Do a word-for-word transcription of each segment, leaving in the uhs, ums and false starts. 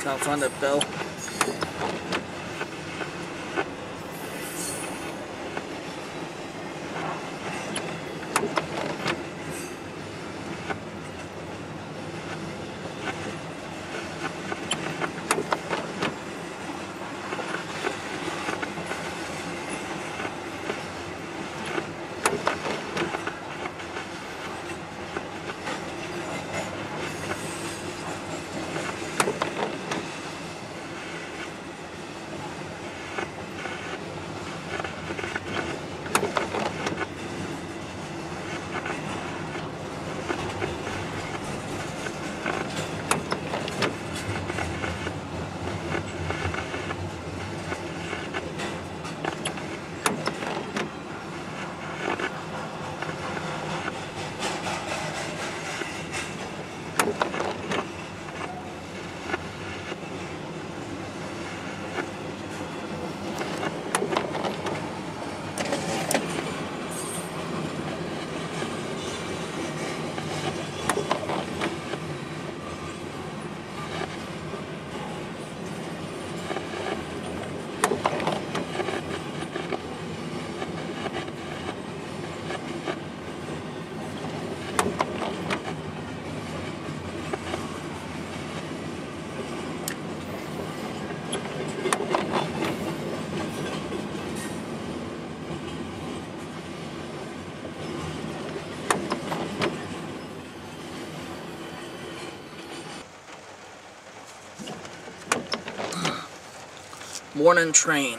Confounded bell. Morning train.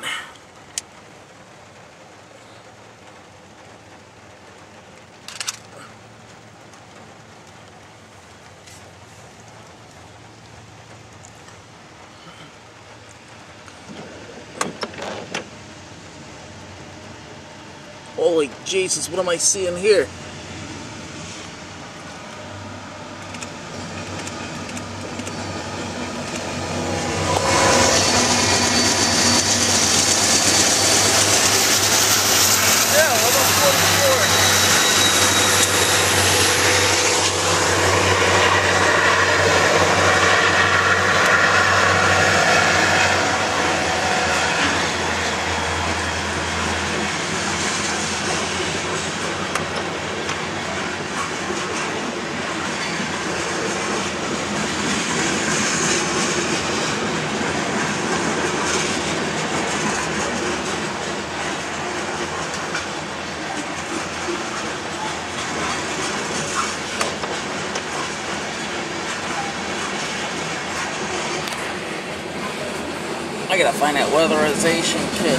Holy Jesus, what am I seeing here? I gotta find that weatherization kit.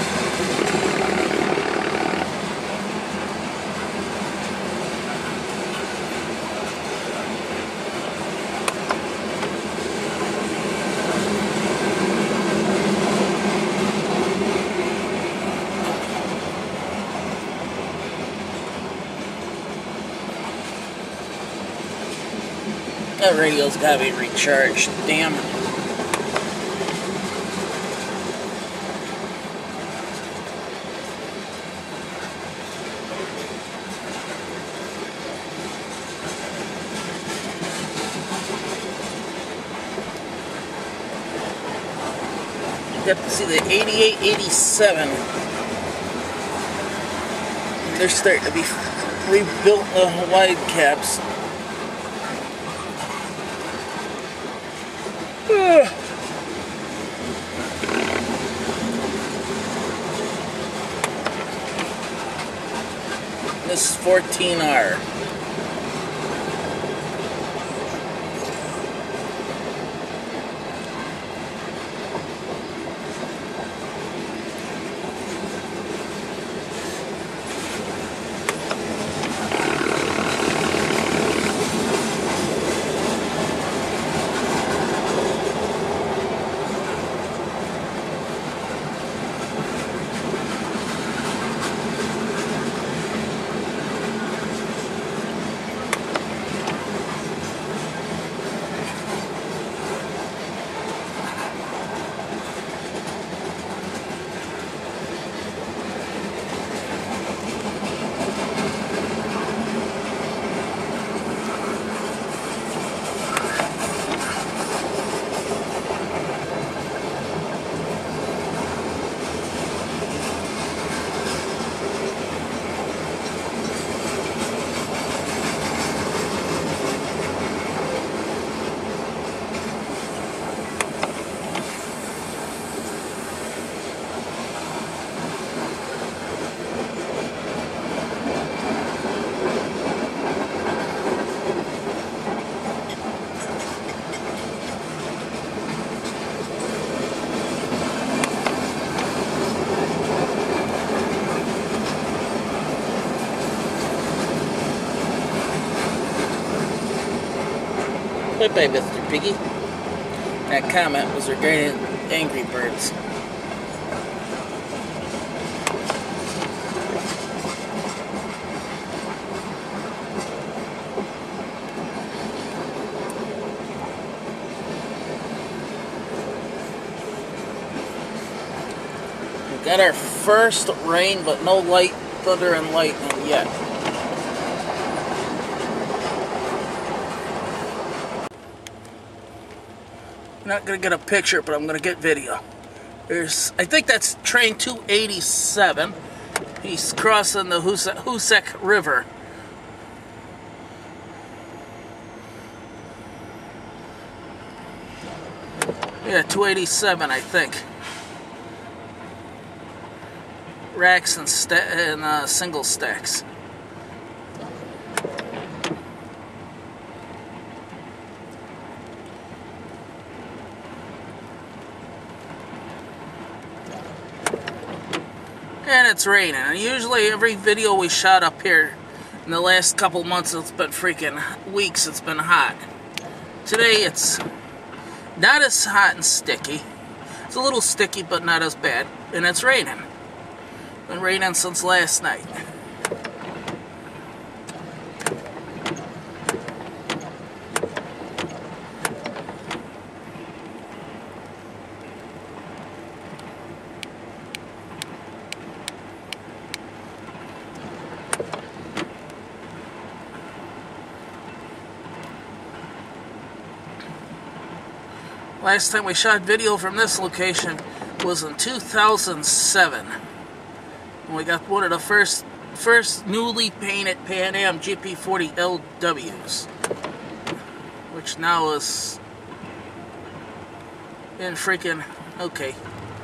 That radio's gotta be recharged, damn. You have to see the eighty-eight, eighty-seven. They're starting to be rebuilt, the wide caps. This is fourteen R. Bye-bye, Mister Piggy. That comment was regarding Angry Birds. We got our first rain, but no light, thunder, and lightning yet. I'm not going to get a picture, but I'm going to get video. There's, I think that's train two eighty-seven. He's crossing the Hoosick River. Yeah, two eighty-seven, I think. Racks and, sta and uh, single stacks. And it's raining. And usually every video we shot up here in the last couple months, it's been freaking weeks, it's been hot. Today it's not as hot and sticky. It's a little sticky, but not as bad. And it's raining. Been raining since last night. Last time we shot video from this location was in two thousand seven. And we got one of the first first newly painted Pan Am G P forty L Ws, which now is in freaking okay.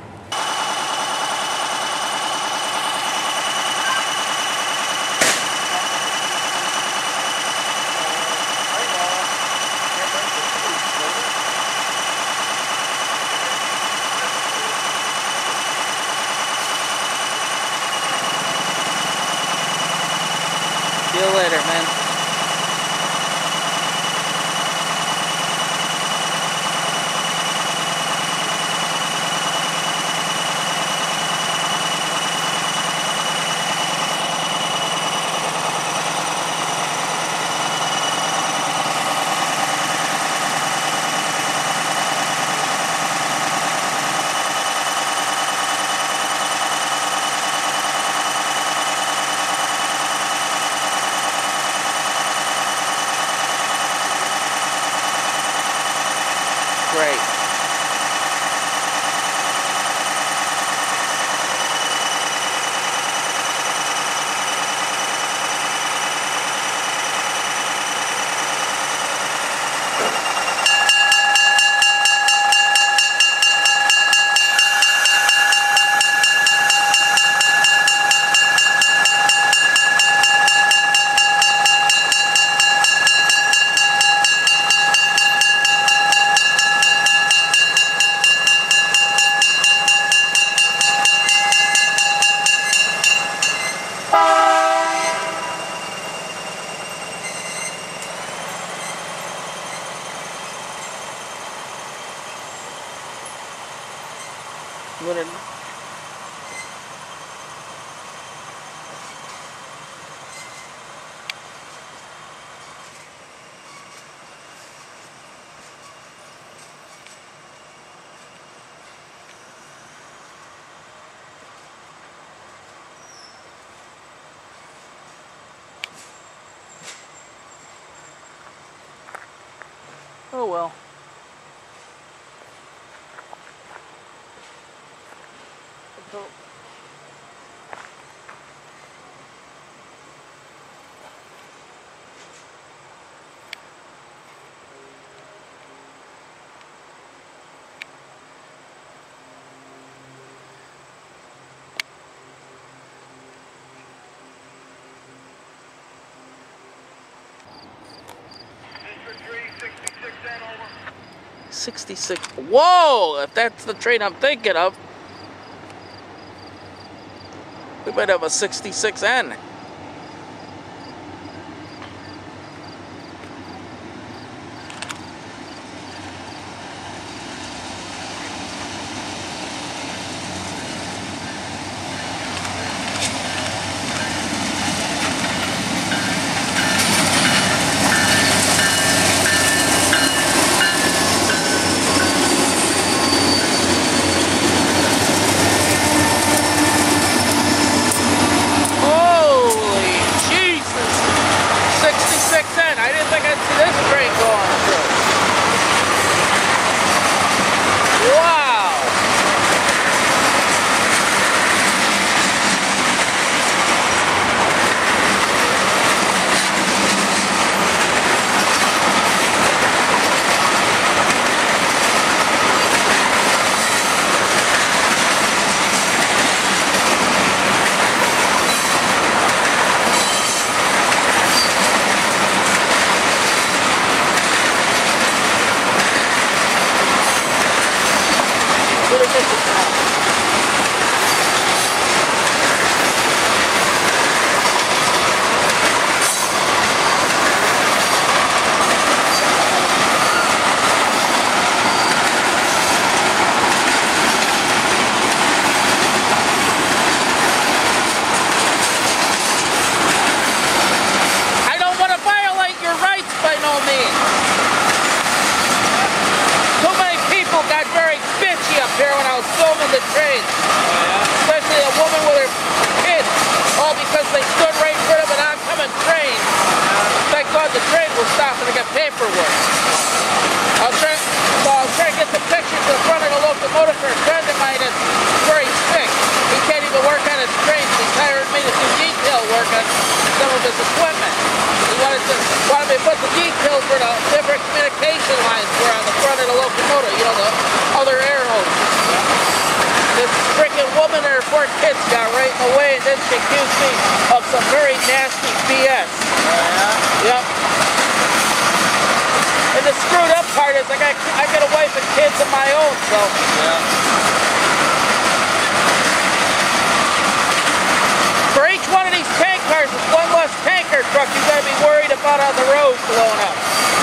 See you later, man. Great. What a Oh well. So, sixty-six. Whoa! If that's the train I'm thinking of, we might have a sixty-six N. videos filming the trains. Especially a woman with her kids. All because they stood right in front of an oncoming train. Thank God the train was stopping to get paperwork. I'll try, so I'll try to get some pictures of the front of the locomotive for a friend of mine that's very sick. He can't even work on his trains. He's hired me to do detail work on some of his equipment. He wanted, to, wanted me to put the details for the different communication lines were on the front of the locomotive, you know, the other air hoses. This freaking woman and her four kids got right in the way, and then she accused me of some very nasty B S. Oh, yeah? Yep. And the screwed up part is I got I got a wife and kids of my own, so. Yeah. For each one of these tank cars, it's one less tanker truck you gotta be worried about on the road blowing up.